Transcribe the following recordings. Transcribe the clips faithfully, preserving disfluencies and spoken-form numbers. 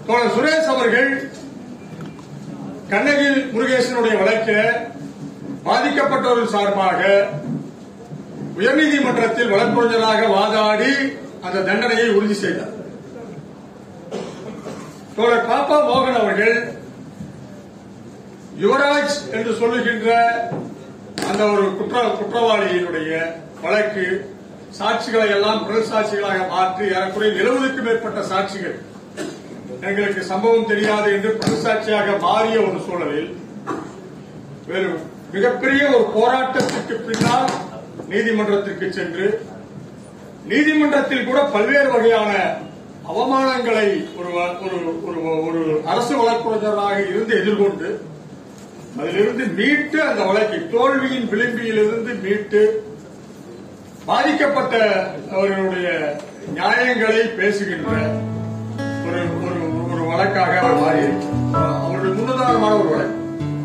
தோழர் சுரேஷ் அவர்கள் கண்ணகி முருகேசனுடைய வழக்கில் பாதிக்கப்பட்டவர்கள் சார்பாக உயர்நீதிமன்றத்தில் வழக்கறிஞராக வாதாடி அந்த தண்டனையை உறுதி செய்தார். தோழர் பாப்பா மோகன் அவர்கள் யுவராஜ் என்று சொல்லுகின்ற அந்த ஒரு குற்ற குற்றவாளியினுடைய வழக்கு சாட்சிகளை எல்லாம் புரல் சாட்சிகளாக மாற்றி ஏறக்குறைய எழுபதுக்கும் மேற்பட்ட சாட்சிகள் எங்களுக்கு சம்பவம் தெரியாது என்று புரல் சாட்சியாக மாறிய ஒரு சூழலில் வேறு மிகப்பெரிய ஒரு போராட்டத்திற்கு பின்னால் நீதிமன்றத்திற்கு சென்று நீதிமன்றத்தில் கூட பல்வேறு வகையான அவமானங்களை ஒரு ஒரு அரசு வழக்கறிஞராக இருந்து எதிர்கொண்டு அதிலிருந்து மீட்டு அந்த வழக்கை தோல்வியின் விளிம்பிலிருந்து மீட்டு பாதிக்கப்பட்ட அவர்களுடைய நியாயங்களை பேசுகின்ற ஒரு ஒரு வழக்காக அவர் மாறியிருக்கிறார். அவருடைய முன்னுதாரணமான ஒரு வழக்கு.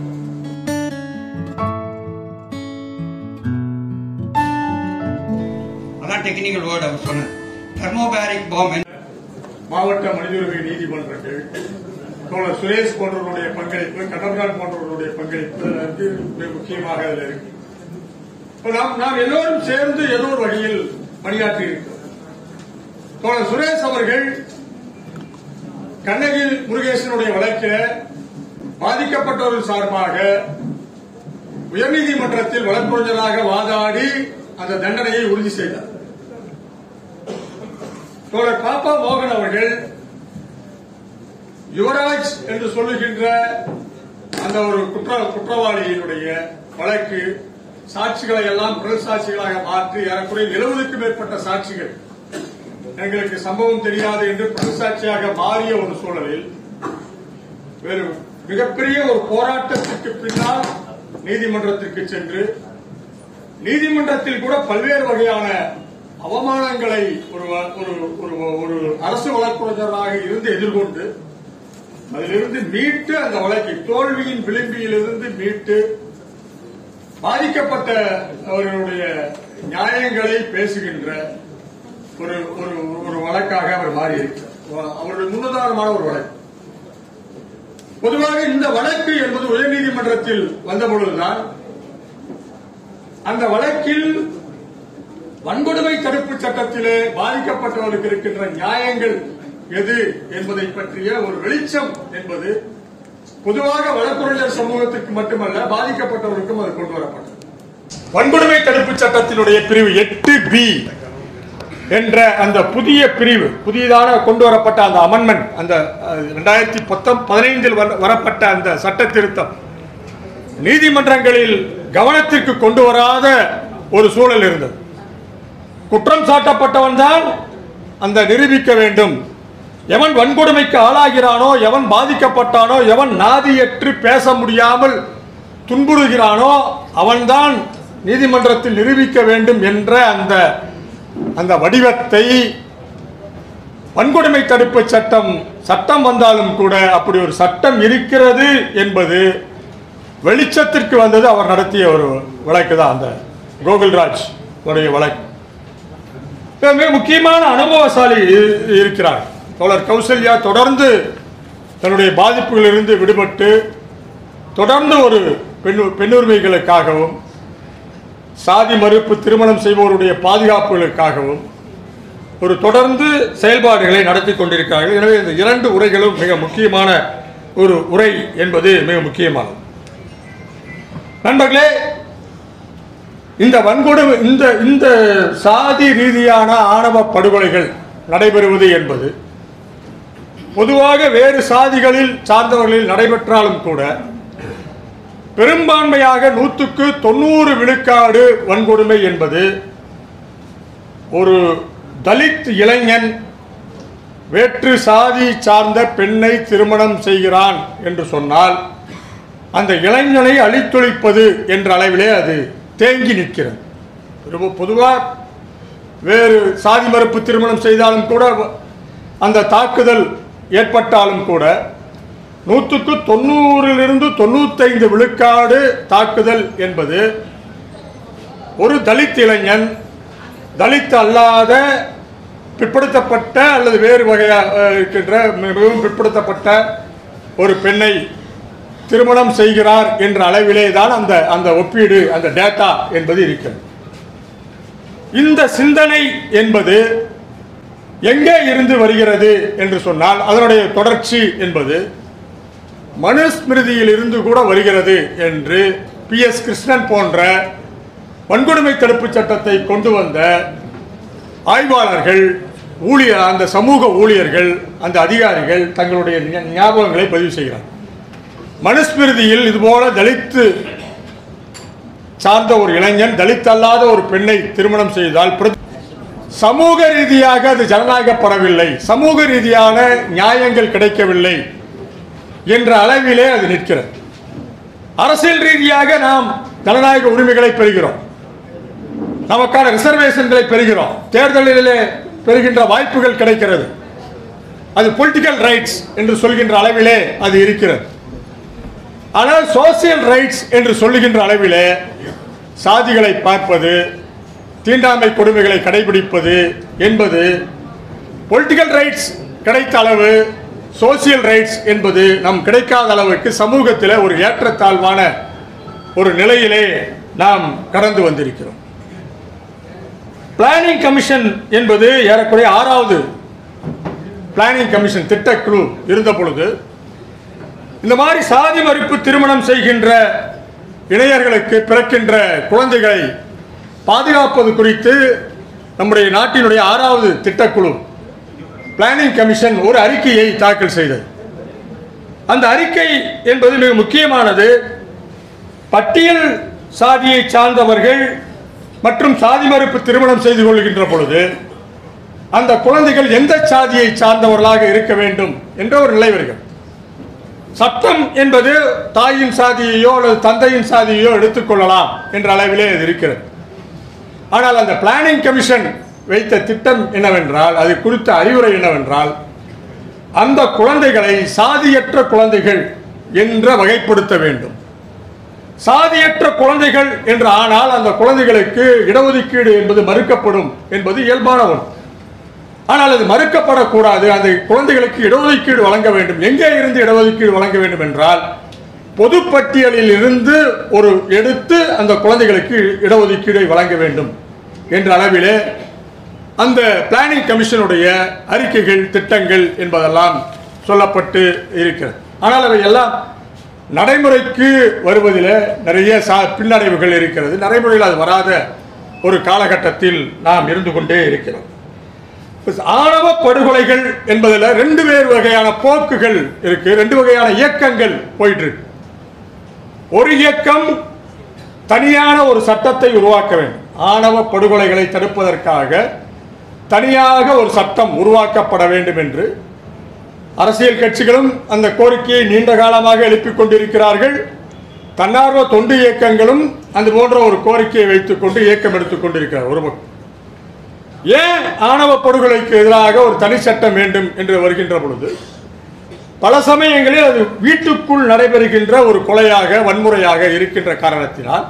அதான் டெக்னிக்கல் வேர்ட் அவர் சொன்னார். தெர்மோபாரிக் பாம் மாவட்ட மனித உரிமை நீதிமன்றங்கள் தோழர் சுரேஷ் போன்றவருடைய பங்களிப்பு, கடம்பரான் போன்றவருடைய பங்களிப்பு முக்கியமாக அதில் இருக்கு. நாம் நாம் எல்லோரும் சேர்ந்து ஏதோ ஒரு வகையில் பணியாற்றி இருக்கிறோம். தோழர் சுரேஷ் அவர்கள் கண்ணகி முருகேசனுடைய வழக்கில் பாதிக்கப்பட்டவர்கள் சார்பாக உயர்நீதிமன்றத்தில் வழக்கறிஞராக வாதாடி அந்த தண்டனையை உறுதி செய்தார். தோழர் பாப்பா மோகன் அவர்கள் யுவராஜ் என்று சொல்லுகின்ற அந்த ஒரு குற்ற குற்றவாளியினுடைய வழக்கு சாட்சிகளை எல்லாம் புரல் சாட்சிகளாக மாற்றி ஏறக்குறைய எழுபதுக்கும் மேற்பட்ட சாட்சிகள் எங்களுக்கு சம்பவம் தெரியாது என்று புரல் சாட்சியாக மாறிய ஒரு சூழலில் வேறு மிகப்பெரிய ஒரு போராட்டத்திற்கு பின்னால் நீதிமன்றத்திற்கு சென்று நீதிமன்றத்தில் கூட பல்வேறு வகையான அவமானங்களை ஒரு ஒரு அரசு வழக்கறிஞராக இருந்து எதிர்கொண்டு அதிலிருந்து மீட்டு அந்த வழக்கை தோல்வியின் விளிம்பிலிருந்து மீட்டு பாதிக்கப்பட்ட அவர்களுடைய நியாயங்களை பேசுகின்ற ஒரு ஒரு வழக்காக அவர் மாறியிருக்கிறார். அவருடைய முன்னுதாரணமான ஒரு வழக்கு. பொதுவாக இந்த வழக்கு என்பது உயர்நீதிமன்றத்தில் வந்தபொழுதுதான் அந்த வழக்கில் வன்கொடுமை தடுப்பு சட்டத்திலே பாதிக்கப்பட்டவர்களுக்கு இருக்கின்ற நியாயங்கள் எது என்பதை பற்றிய ஒரு வெளிச்சம் என்பது பொதுவாக வழக்கறிஞர் சமூகத்திற்கு மட்டுமல்ல பாதிக்கப்பட்டவர்களுக்கும் அது கொண்டு வரப்பட்டது. வன்கொடுமை தடுப்பு சட்டத்தினுடைய பிரிவு எட்டு பி என்ற அந்த புதிய பிரிவு புதியதாக கொண்டு வரப்பட்ட அந்த அமெண்ட்மெண்ட், அந்த இரண்டாயிரத்தி பதினைந்தில் வரப்பட்ட அந்த சட்ட திருத்தம் நீதிமன்றங்களில் கவனத்திற்கு கொண்டு வராத ஒரு சூழல் இருந்தது. குற்றம் சாட்டப்பட்டவன் தான் அந்த நிரூபிக்க வேண்டும். எவன் வன்கொடுமைக்கு ஆளாகிறானோ, எவன் பாதிக்கப்பட்டானோ, எவன் நாதியற்று பேச முடியாமல் துன்புறுகிறானோ அவன்தான் நீதிமன்றத்தில் நிரூபிக்க வேண்டும் என்ற அந்த அந்த வடிவத்தை வன்கொடுமை தடுப்பு சட்டம் சட்டம் வந்தாலும் கூட அப்படி ஒரு சட்டம் இருக்கிறது என்பது வெளிச்சத்திற்கு வந்தது அவர் நடத்திய ஒரு வழக்கு தான் அந்த கோகுல்ராஜ் உடைய வழக்கு. மிக முக்கியமான அனுபவசாலி இருக்கிறார் தோழர் கௌசல்யா. தொடர்ந்து தன்னுடைய பாதிப்புகளிலிருந்து விடுபட்டு தொடர்ந்து ஒரு பெண் பெண்ணுரிமைகளுக்காகவும் சாதி மறுப்பு திருமணம் செய்வோருடைய பாதுகாப்புகளுக்காகவும் ஒரு தொடர்ந்து செயல்பாடுகளை நடத்தி கொண்டிருக்கிறார்கள். எனவே இந்த இரண்டு உரைகளும் மிக முக்கியமான ஒரு உரை என்பது மிக முக்கியமானது. நண்பர்களே, இந்த வன்கொடுமை இந்த இந்த சாதி ரீதியான ஆணவ படுகொலைகள் நடைபெறுவது என்பது பொதுவாக வேறு சாதிகளில் சார்ந்தவர்களில் நடைபெற்றாலும் கூட பெரும்பான்மையாக நூற்றுக்கு தொண்ணூறு விழுக்காடு வன்கொடுமை என்பது ஒரு தலித் இளைஞன் வேற்று சாதி சார்ந்த பெண்ணை திருமணம் செய்கிறான் என்று சொன்னால் அந்த இளைஞனை அழித்தொழிப்பது என்ற அளவிலே அது தேங்கி நிற்கிறது. பொதுவாக வேறு சாதி மறுப்பு திருமணம் செய்தாலும் கூட அந்த தாக்குதல் ஏற்பட்டாலும் கூட நூற்றுக்கு தொண்ணூறிலிருந்து தொண்ணூத்தைந்து விழுக்காடு தாக்குதல் என்பது ஒரு தலித் இளைஞன் தலித் அல்லாத பிற்படுத்தப்பட்ட அல்லது வேறு வகையாக இருக்கின்ற மிகவும் பிற்படுத்தப்பட்ட ஒரு பெண்ணை திருமணம் செய்கிறார் என்ற அளவிலே தான் அந்த அந்த ஒப்பீடு, அந்த டேட்டா என்பது இருக்கிறது. இந்த சிந்தனை என்பது எங்கே இருந்து வருகிறது என்று சொன்னால் அதனுடைய தொடர்ச்சி என்பது மனுஸ்மிருதியில் இருந்து கூட வருகிறது என்று பி எஸ் கிருஷ்ணன் போன்ற வன்கொடுமை தடுப்பு சட்டத்தை கொண்டு வந்த ஆய்வாளர்கள், ஊழியர், அந்த சமூக ஊழியர்கள், அந்த அதிகாரிகள் தங்களுடைய ஞாபகங்களை பதிவு செய்கிறார். மனுஸ்மிருதியில் இதுபோல தலித்து சார்ந்த ஒரு இளைஞன் தலித் அல்லாத ஒரு பெண்ணை திருமணம் செய்தால் சமூக ரீதியாக அது ஜனநாயகப்படவில்லை, சமூக ரீதியான நியாயங்கள் கிடைக்கவில்லை என்ற அளவிலே அது நிற்கிறது. அரசியல் ரீதியாக நாம் ஜனநாயக உரிமைகளை பெறுகிறோம், நமக்கான ரிசர்வேஷன்களை பெறுகிறோம், தேர்தலிலே பெறுகின்ற வாய்ப்புகள் கிடைக்கிறது, அது பொலிட்டிக்கல் ரைட்ஸ் என்று சொல்கின்ற அளவிலே அது இருக்கிறது. ஆனால் சோசியல் ரைட்ஸ் என்று சொல்லுகின்ற அளவிலே சாதிகளை பார்ப்பது, தீண்டாமை கொடுமைகளை கடைபிடிப்பது என்பது பொலிட்டிக்கல் ரைட்ஸ் கிடைத்த அளவு, சோசியல் ரைட்ஸ் என்பது நம் கிடைக்காத அளவுக்கு சமூகத்தில் ஒரு ஏற்றத்தாழ்வான ஒரு நிலையிலே நாம் கடந்து வந்திருக்கிறோம். பிளானிங் கமிஷன் என்பது ஏறக்குறைய ஆறாவது பிளானிங் கமிஷன் திட்டக்குழு இருந்த பொழுது இந்த மாதிரி சாதி மறுப்பு திருமணம் செய்கின்ற இளைஞர்களுக்கு பிறக்கின்ற குழந்தைகளை பாதுகாப்பது குறித்து நம்முடைய நாட்டினுடைய ஆறாவது திட்டக்குழு பிளானிங் கமிஷன் ஒரு அறிக்கையை தாக்கல் செய்தது. அந்த அறிக்கை என்பது மிக முக்கியமானது. பட்டியல் சாதியை சார்ந்தவர்கள் மற்றும் சாதி மறுப்பு திருமணம் செய்து கொள்கின்ற பொழுது அந்த குழந்தைகள் எந்த சாதியை சார்ந்தவர்களாக இருக்க வேண்டும் என்ற ஒரு நிலை வருகிறது. சட்டம் என்பது தாயின் சாதியையோ அல்லது தந்தையின் சாதியையோ எடுத்துக்கொள்ளலாம் என்ற அளவிலே அது இருக்கிறது. ஆனால் அந்த பிளானிங் கமிஷன் வைத்த திட்டம் என்னவென்றால், அது குறித்த அறிவுரை என்னவென்றால், அந்த குழந்தைகளை சாதியற்ற குழந்தைகள் என்ற வகைப்படுத்த வேண்டும். சாதியற்ற குழந்தைகள் என்று ஆனால் அந்த குழந்தைகளுக்கு இடஒதுக்கீடு என்பது மறுக்கப்படும் என்பது இயல்பான ஒன்று. ஆனால் அது மறுக்கப்படக்கூடாது. அந்த குழந்தைகளுக்கு இடஒதுக்கீடு வழங்க வேண்டும். எங்கே இருந்து இடஒதுக்கீடு வழங்க வேண்டும் என்றால் பொதுப்பட்டியலில் இருந்து ஒரு எடுத்து அந்த குழந்தைகளுக்கு இடஒதுக்கீடை வழங்க வேண்டும் என்ற அளவிலே அந்த பிளானிங் கமிஷனுடைய அறிக்கைகள், திட்டங்கள் என்பதெல்லாம் சொல்லப்பட்டு இருக்கிறது. ஆனால் அவை எல்லாம் நடைமுறைக்கு வருவதில் நிறைய சா பின்னடைவுகள் இருக்கிறது. நடைமுறையில் அது வராத ஒரு காலகட்டத்தில் நாம் இருந்து கொண்டே இருக்கிறோம். ஆணவ படுகொலைகள் என்பதில் ரெண்டு வேறு வகையான போக்குகள் இருக்கு, ரெண்டு வகையான இயக்கங்கள் போயிட்டு இருக்கு. ஒரு இயக்கம் தனியான ஒரு சட்டத்தை உருவாக்க வேண்டும். ஆணவ படுகொலைகளை தடுப்பதற்காக தனியாக ஒரு சட்டம் உருவாக்கப்பட வேண்டும் என்று அரசியல் கட்சிகளும் அந்த கோரிக்கையை நீண்ட காலமாக எழுப்பிக் கொண்டிருக்கிறார்கள். தன்னார்வ தொண்டு இயக்கங்களும் அந்த போன்ற ஒரு கோரிக்கையை வைத்துக் கொண்டு இயக்கம் எடுத்துக் கொண்டிருக்கிறார். ஒரு ஏன் ஆணவ படுகொலைக்கு எதிராக ஒரு தனி சட்டம் வேண்டும் என்று வருகின்ற பொழுது பல சமயங்களில் அது வீட்டுக்குள் நடைபெறுகின்ற ஒரு கொலையாக, வன்முறையாக இருக்கின்ற காரணத்தினால்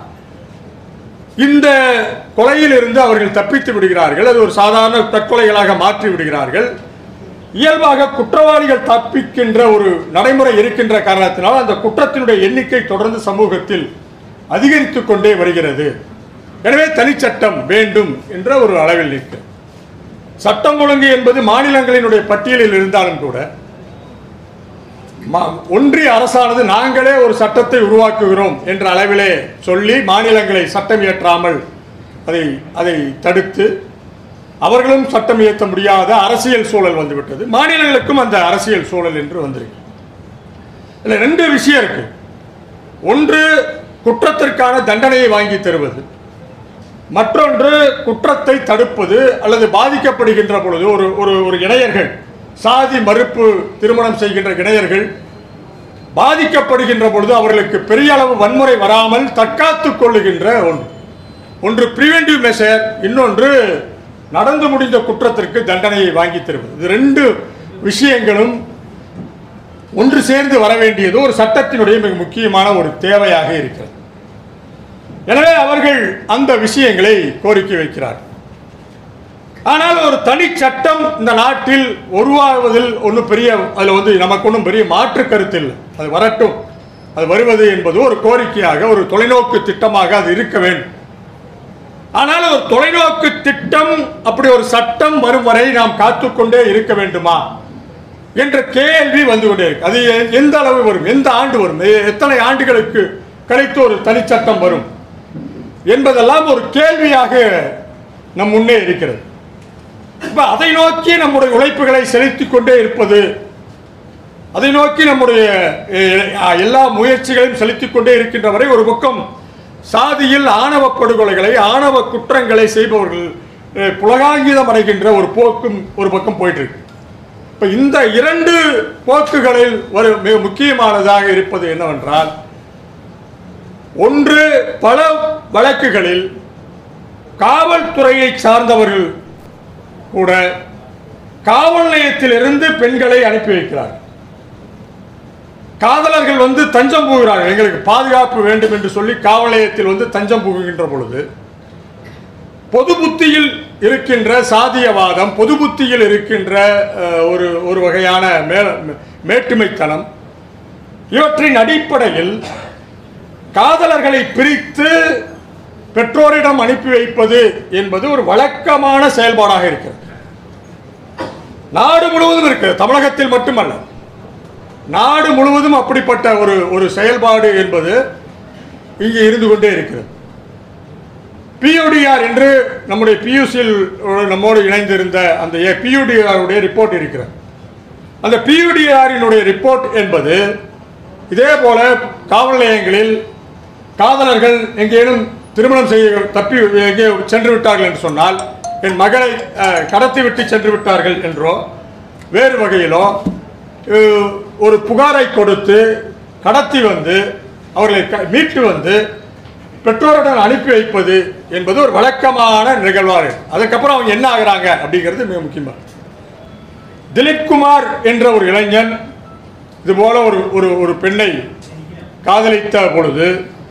இந்த கொலையில் இருந்து அவர்கள் தப்பித்து விடுகிறார்கள். அது ஒரு சாதாரண தற்கொலைகளாக மாற்றி விடுகிறார்கள். இயல்பாக குற்றவாளிகள் தப்பிக்கின்ற ஒரு நடைமுறை இருக்கின்ற காரணத்தினால் அந்த குற்றத்தினுடைய எண்ணிக்கை தொடர்ந்து சமூகத்தில் அதிகரித்துக் கொண்டே வருகிறது. எனவே தனிச்சட்டம் வேண்டும் என்ற ஒரு அளவில் நிற்கிறது. சட்டம் ஒழுங்கு என்பது மாநிலங்களினுடைய பட்டியலில் இருந்தாலும் கூட ஒன்றிய அரசானது நாங்களே ஒரு சட்டத்தை உருவாக்குகிறோம் என்ற அளவிலே சொல்லி மாநிலங்களை சட்டம் இயற்றாமல் அதை அதை தடுத்து அவர்களும் சட்டம் இயற்ற முடியாத அரசியல் சூழல் வந்துவிட்டது. மாநிலங்களுக்கும் அந்த அரசியல் சூழல் என்று வந்திருக்கு. இல்லை, ரெண்டு விஷயம் இருக்கு. ஒன்று குற்றத்திற்கான தண்டனையை வாங்கி தருவது, மற்றொன்று குற்றத்தை தடுப்பது அல்லது பாதிக்கப்படுகின்ற பொழுது ஒரு ஒரு ஒரு இளைஞர்கள், சாதி மறுப்பு திருமணம் செய்கின்ற இளைஞர்கள் பாதிக்கப்படுகின்ற பொழுது அவர்களுக்கு பெரிய அளவு வன்முறை வராமல் தற்காத்துக் கொள்ளுகின்ற ஒன்று ஒன்று பிரிவென்டிவ் மெஷர், இன்னொன்று நடந்து முடிந்த குற்றத்திற்கு தண்டனையை வாங்கி தருவது. இது ரெண்டு விஷயங்களும் ஒன்று சேர்ந்து வர வேண்டியது ஒரு சட்டத்தினுடைய மிக முக்கியமான ஒரு தேவையாக இருக்கிறது. எனவே அவர்கள் அந்த விஷயங்களை கோரிக்கை வைக்கிறார். ஆனால் ஒரு தனி சட்டம் இந்த நாட்டில் உருவாகுவதில் ஒன்றும் பெரிய அதில் வந்து நமக்கு ஒன்றும் பெரிய மாற்று கருத்து இல்லை. அது வரட்டும், அது வருவது என்பது ஒரு கோரிக்கையாக, ஒரு தொலைநோக்கு திட்டமாக அது இருக்க வேண்டும். ஆனால் ஒரு தொலைநோக்கு திட்டம், அப்படி ஒரு சட்டம் வரும் வரை நாம் காத்துக்கொண்டே இருக்க வேண்டுமா என்ற கேள்வி வந்து கொண்டே இருக்கு. அது எந்த அளவு வரும், எந்த ஆண்டு வரும், எத்தனை ஆண்டுகளுக்கு கழித்து ஒரு தனிச்சட்டம் வரும் என்பதெல்லாம் ஒரு கேள்வியாக நம் முன்னே இருக்கிறது. இப்ப அதை நோக்கி நம்முடைய உழைப்புகளை செலுத்திக் கொண்டே இருப்பது, அதை நோக்கி நம்முடைய எல்லா முயற்சிகளையும் செலுத்திக் கொண்டே இருக்கின்ற வரை ஒரு பக்கம் சாதியில் ஆணவ படுகொலைகளை, ஆணவ குற்றங்களை செய்பவர்கள் புலகாங்கிதம் அடைகின்ற ஒரு போக்கும் ஒரு பக்கம் போயிட்டு இருக்கு. இப்ப இந்த இரண்டு போக்குகளில் ஒரு மிக முக்கியமானதாக இருப்பது என்னவென்றால், ஒன்று, பல வழக்குகளில் காவல்துறையை சார்ந்தவர்கள் கூட காவல் நிலையத்திலிருந்து பெண்களை அனுப்பி வைக்கிறார். காதலர்கள் வந்து தஞ்சம் புகுகிறார்கள், எங்களுக்கு பாதுகாப்பு வேண்டும் என்று சொல்லி காவல் நிலையத்தில் வந்து தஞ்சம் புகுகின்ற பொழுது பொது புத்தியில் இருக்கின்ற சாதியவாதம், பொது புத்தியில் இருக்கின்ற ஒரு ஒரு வகையான மேட்டுமைத்தனம், இவற்றின் அடிப்படையில் காதலர்களை பிரித்து பெற்றோரிடம் அனுப்பி வைப்பது என்பது ஒரு வழக்கமான செயல்பாடாக இருக்கிறது. நாடு முழுவதும் இருக்கிறது, தமிழகத்தில் மட்டுமல்ல, நாடு முழுவதும் அப்படிப்பட்ட ஒரு ஒரு செயல்பாடு என்பது இங்கே இருந்து கொண்டே இருக்கிறது. பியூடிஆர் என்று நம்முடைய பியூசியில் நம்மோடு இணைந்திருந்த அந்த பியூடிஆருடைய ரிப்போர்ட் இருக்கிறது. அந்த பியூடிஆரினுடைய ரிப்போர்ட் என்பது இதே போல காவல் நிலையங்களில் காதலர்கள் எங்கேனும் திருமணம் செய்ய தப்பி எங்கே சென்று விட்டார்கள் என்று சொன்னால், என் மகளை கடத்தி விட்டு சென்று விட்டார்கள் என்றோ வேறு வகையிலோ ஒரு புகாரை கொடுத்து கடத்தி வந்து அவர்களை மீட்டு வந்து பெற்றோருடன் அனுப்பி வைப்பது என்பது ஒரு வழக்கமான நிகழ்வாக. அதுக்கப்புறம் அவங்க என்ன ஆகிறாங்க அப்படிங்கிறது மிக முக்கியமாக. திலீப் குமார் என்ற ஒரு இளைஞன் இதுபோல ஒரு ஒரு ஒரு பெண்ணை காதலித்த பொழுது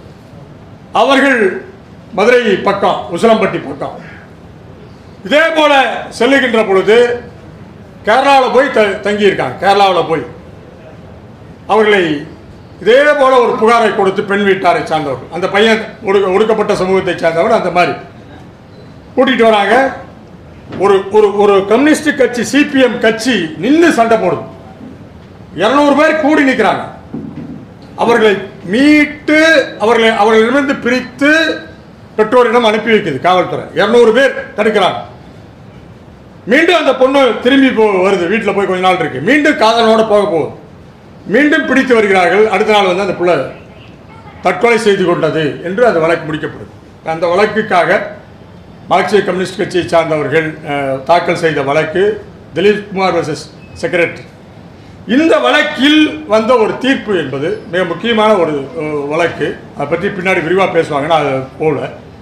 அவர்கள் மதுரை பக்கம், உசிலம்பட்டி பக்கம் இதே போல செல்லுகின்ற பொழுது கேரளாவில் போய் த தங்கியிருக்காங்க. கேரளாவில் போய் அவர்களை இதே போல ஒரு புகாரை கொடுத்து பெண் வீட்டாரை சார்ந்தவர்கள், அந்த பையன் ஒடுக்க ஒடுக்கப்பட்ட சமூகத்தை சார்ந்தவர், அந்த மாதிரி கூட்டிகிட்டு வராங்க. ஒரு ஒரு ஒரு கம்யூனிஸ்ட் கட்சி, சிபிஎம் கட்சி நின்று சண்டை போடுது. இருநூறு பேர் கூடி நிற்கிறாங்க. அவர்களை மீட்டு அவர்களை அவர்களிடமிருந்து பிரித்து பெற்றோரிடம் அனுப்பி வைக்குது காவல்துறை. இருநூறு பேர் தடுக்கிறாங்க. மீண்டும் அந்த பொண்ணு திரும்பி போ வருது, வீட்டில் போய் கொஞ்ச நாள் இருக்கு, மீண்டும் காதலனோட போக போகுது, மீண்டும் பிடித்து வருகிறார்கள். அடுத்த நாள் வந்து அந்த பிள்ளை தற்கொலை செய்து கொண்டது என்று அந்த வழக்கு முடிக்கப்படுது. அந்த வழக்குக்காக மார்க்சிய கம்யூனிஸ்ட் கட்சியை சார்ந்தவர்கள் தாக்கல் செய்த வழக்கு திலீப் குமார் வர்சஸ் செக்ரட்டரி. இந்த வழக்கில் வந்த ஒரு தீர்ப்பு என்பது மிக முக்கியமான ஒரு வழக்கு. அதை பற்றி பின்னாடி விரிவாக பேசுவாங்கன்னா அது போல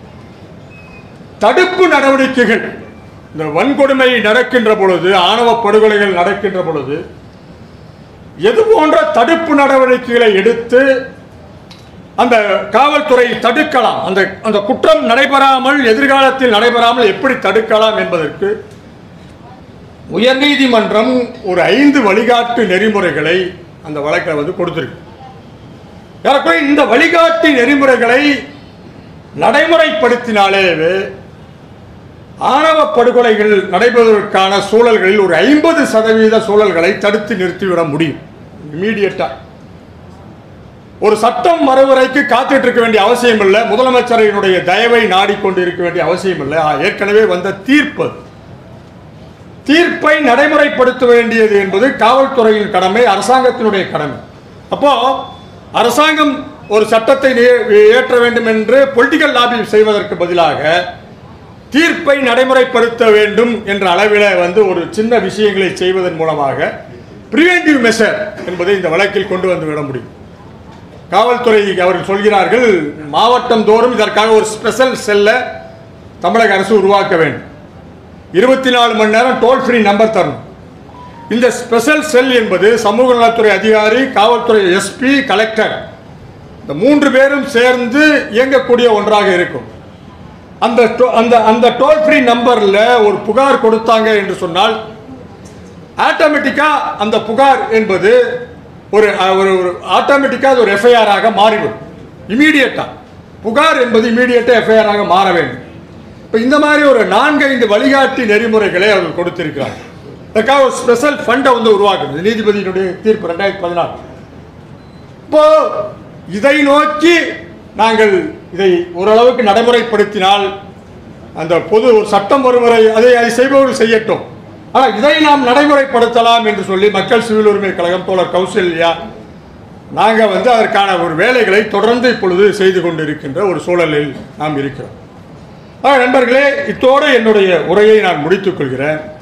தடுப்பு நடவடிக்கைகள், இந்த வன்கொடுமை நடக்கின்ற பொழுது, ஆணவ படுகொலைகள் நடக்கின்ற பொழுது எது போன்ற தடுப்பு நடவடிக்கைகளை எடுத்து அந்த காவல்துறை தடுக்கலாம், அந்த அந்த குற்றம் நடைபெறாமல் எதிர்காலத்தில் நடைபெறாமல் எப்படி தடுக்கலாம் என்பதற்கு உயர்நீதிமன்றம் ஒரு ஐந்து வழிகாட்டு நெறிமுறைகளை அந்த வழக்கில் வந்து கொடுத்திருக்கு. ஏறக்குறைய இந்த வழிகாட்டு நெறிமுறைகளை நடைமுறைப்படுத்தினாலே ஆணவ படுகொலைகள் நடைபெறுவதற்கான சூழல்களில் ஒரு ஐம்பது சதவீத சூழல்களை தடுத்து நிறுத்திவிட முடியும். இமீடியட்டா ஒரு சட்டம் மறுவரைக்கு காத்துட்டு இருக்க வேண்டிய அவசியம் இல்லை, முதலமைச்சரினுடைய தயவை நாடிக்கொண்டு இருக்க வேண்டிய அவசியம் இல்லை. ஏற்கனவே வந்த தீர்ப்பு, தீர்ப்பை நடைமுறைப்படுத்த வேண்டியது என்பது காவல்துறையின் கடமை, அரசாங்கத்தினுடைய கடமை. அப்போ அரசாங்கம் ஒரு சட்டத்தை ஏற்ற வேண்டும் என்று பொலிட்டிக்கல் லாபி செய்வதற்கு பதிலாக தீர்ப்பை நடைமுறைப்படுத்த வேண்டும் என்ற அளவில் வந்து ஒரு சின்ன விஷயங்களை செய்வதன் மூலமாக பிரிவென்டிவ் மெஷர் என்பதை இந்த வழக்கில் கொண்டு வந்து விட முடியும். காவல்துறை அவர்கள் சொல்கிறார்கள், மாவட்டம் தோறும் இதற்காக ஒரு ஸ்பெஷல் செல்லை தமிழக அரசு உருவாக்க வேண்டும், இருபத்தி நாலு மணி நேரம் டோல் ஃப்ரீ நம்பர் தரணும். இந்த ஸ்பெஷல் செல் என்பது சமூக நலத்துறை அதிகாரி, காவல்துறை எஸ்பி, கலெக்டர், இந்த மூன்று பேரும் சேர்ந்து இயங்கக்கூடிய ஒன்றாக இருக்கும். அந்த அந்த அந்த டோல் ஃப்ரீ நம்பரில் ஒரு புகார் கொடுத்தாங்க என்று சொன்னால் ஆட்டோமேட்டிக்காக அந்த புகார் என்பது ஒரு ஒரு ஆட்டோமேட்டிக்காக அது ஒரு எஃப்ஐஆராக மாறிவிடும். இமீடியட்டாக புகார் என்பது இமீடியட்டாக எஃப்ஐஆராக மாற வேண்டும். இப்போ இந்த மாதிரி ஒரு நான்கு ஐந்து வழிகாட்டி நெறிமுறைகளை அவர்கள் கொடுத்திருக்கிறார்கள். அதுக்காக ஒரு ஸ்பெஷல் ஃபண்டை வந்து உருவாக்குது நீதிபதியினுடைய தீர்ப்பு ரெண்டாயிரத்தி பதினாறு. இப்போ இதை நோக்கி நாங்கள் இதை ஓரளவுக்கு நடைமுறைப்படுத்தினால் அந்த பொது ஒரு சட்டம் ஒருமுறை அதை அதை செய்பவர்கள் செய்யட்டும், ஆனால் இதை நாம் நடைமுறைப்படுத்தலாம் என்று சொல்லி மக்கள் சிவில் உரிமை கழகம் தோழர் கௌசல்யா நாங்கள் வந்து அதற்கான ஒரு வேலைகளை தொடர்ந்து இப்பொழுது செய்து கொண்டிருக்கின்ற ஒரு சூழலில் நாம் இருக்கிறோம். நண்பர்களே, இத்தோடு என்னுடைய உரையை நான் முடித்துக் கொள்கிறேன்.